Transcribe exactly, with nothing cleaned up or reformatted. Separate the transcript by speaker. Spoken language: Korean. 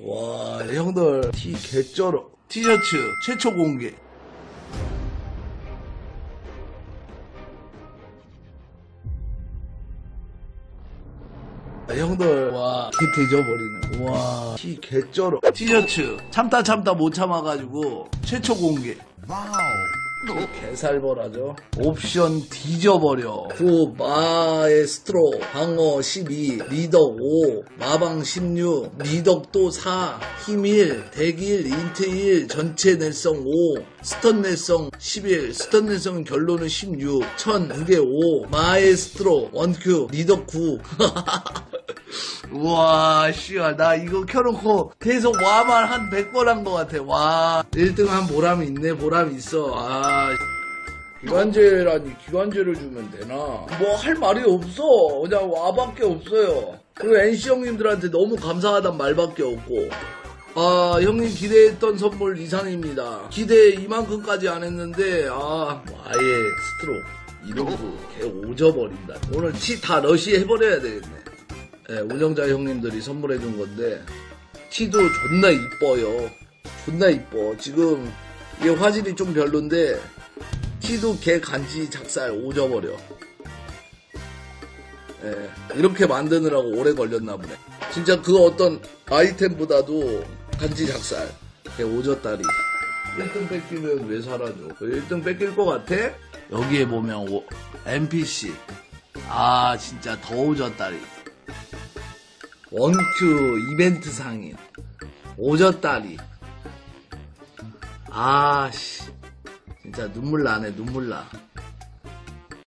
Speaker 1: 와, 형들 티 개쩔어. 티셔츠 최초 공개. 형들 와, 개 뒤져버리네. 와, 티 개쩔어. 티셔츠 참다 참다 못 참아가지고 최초 공개. 와우. 개살벌하죠. 옵션 뒤져버려. 구 마에스트로 방어 십이 리덕 오 마방 십육 리덕 또 사 힘 일 덱 일 인트 일 전체 낼성 오 스턴 낼성 십일 스턴 낼성은 결론은 십육 천 무게 오 마에스트로 원큐 리덕 구 우와 씨야 나 이거 켜놓고 계속 와만 한 백 번 한 것 같아. 와 일 등 한 보람이 있네. 보람이 있어. 아 기관제라니 기관제를 주면 되나? 뭐 할 말이 없어. 그냥 와밖에 없어요. 그리고 엔씨 형님들한테 너무 감사하단 말밖에 없고. 아 형님 기대했던 선물 이상입니다. 기대 이만큼까지 안 했는데 아 아예 스트로 이동도 개 오져버린다. 오늘 치 다 러시 해버려야 되겠네. 네, 운영자 형님들이 선물해준 건데 티도 존나 이뻐요. 존나 이뻐. 지금 이게 화질이 좀 별론데 티도 개 간지 작살 오져버려. 네, 이렇게 만드느라고 오래 걸렸나 보네. 진짜 그 어떤 아이템보다도 간지 작살 개 오졌다리. 일 등 뺏기면 왜 사라져? 일 등 뺏길 것 같아? 여기에 보면 오, 엔피씨 아 진짜 더 오졌다리. 원큐 이벤트 상인 오졌다리. 아씨 진짜 눈물 나네. 눈물 나.